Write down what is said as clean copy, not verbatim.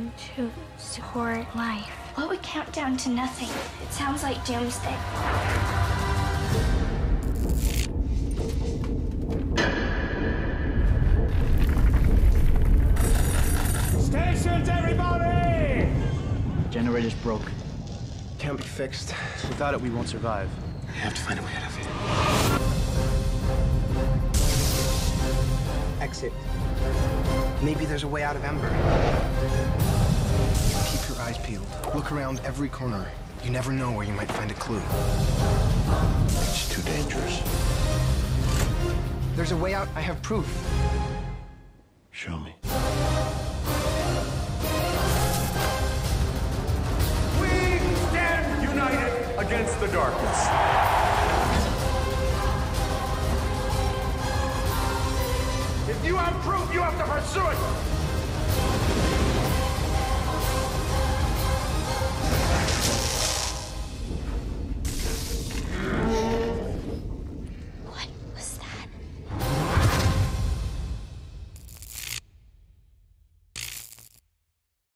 something to support life. What would count down to nothing? It sounds like doomsday. Stations, everybody! Generator's broke. Can't be fixed. Without it, we won't survive. We have to find a way out of here. Exit. Maybe there's a way out of Ember. Keep your eyes peeled. Look around every corner. You never know where you might find a clue. It's too dangerous. There's a way out. I have proof. Show me. We stand united against the darkness. If you have proof, you have to pursue it.